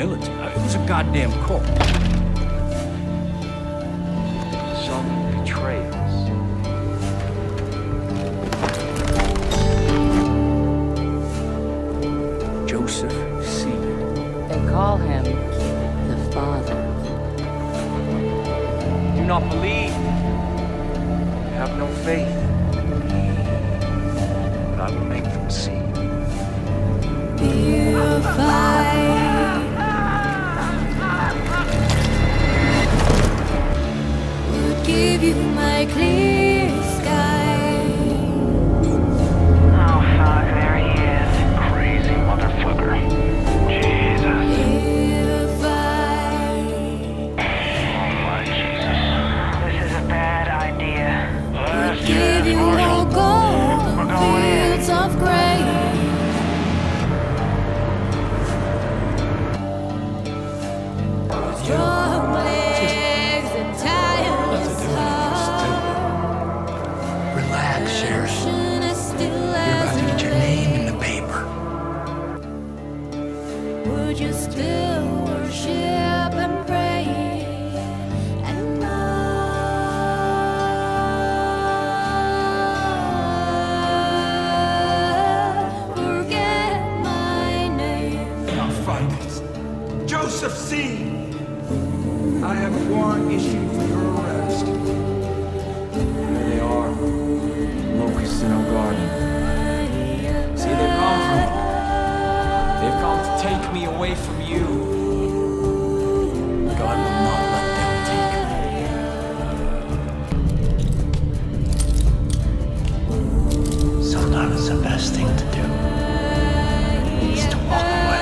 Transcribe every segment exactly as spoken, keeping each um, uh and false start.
military. It was a goddamn cult. Some betrayals. Joseph Seed. They call him the Father. Do not believe. Have no faith. But I will make them see. Would give you my clear sky. Oh fuck, there he is. Crazy motherfucker. Jesus. If I Oh my Jesus. This is a bad idea. Let's do give this, you Marshal. all gold We're going in. fields of grain. Strong legs and tireless heart. Relax, Sheriff. Ocean as still You're about as to get your rain. name in the paper. Would you still worship and pray and not forget my name? Now find it. Joseph Seed! I have a warrant issued for your arrest. There they are. Locusts in our garden. See, they've come for me. They've come to take me away from you. God will not let them take me. Sometimes the best thing to do is to walk away.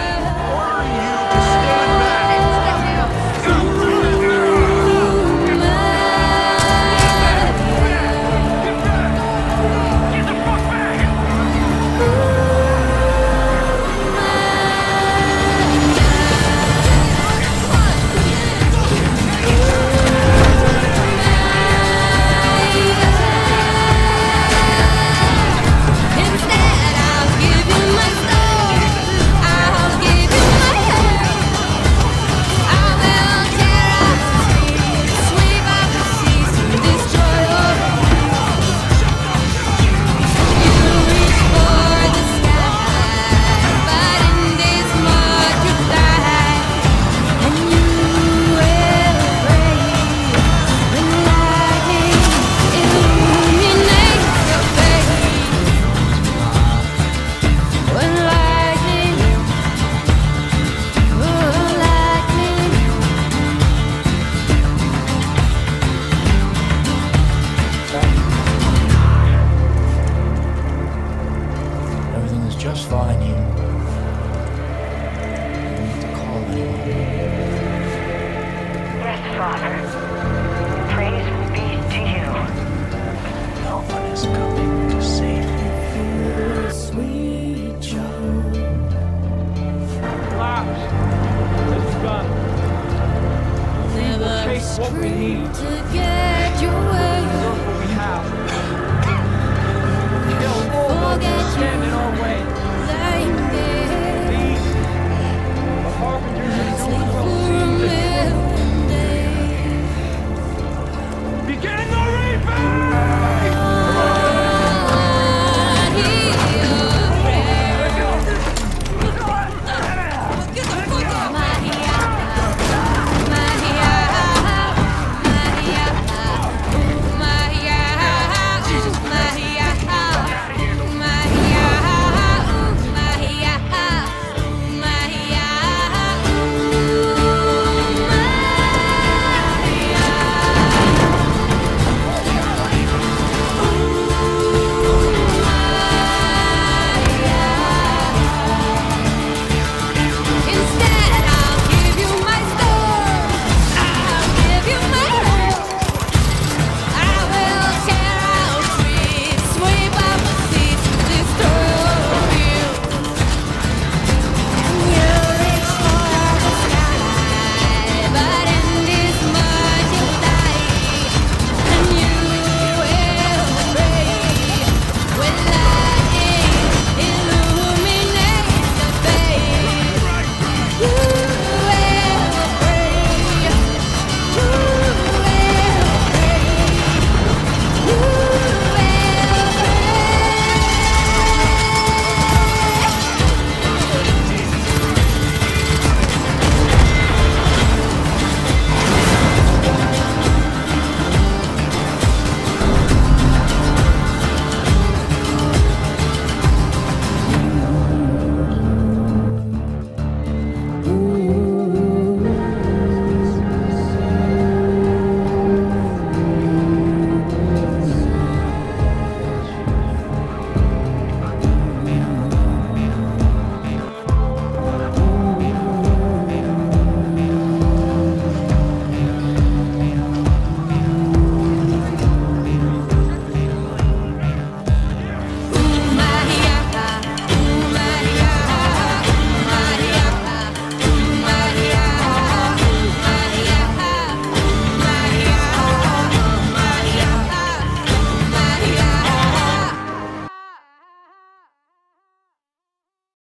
Instead, I'll give you my soul. I'll give you my heart. I will tear up trees, sweep up the seas, destroy your dreams. You reach for the sky, but in this mud you fly, and you will break when lightning illuminates your face. When lightning, oh lightning, Everything is just fine here. You don't need to call anyone. Yes, Father. Praise be to you. No one is coming to save you. sweet child. Relax. This is done. Never Take what we need. together.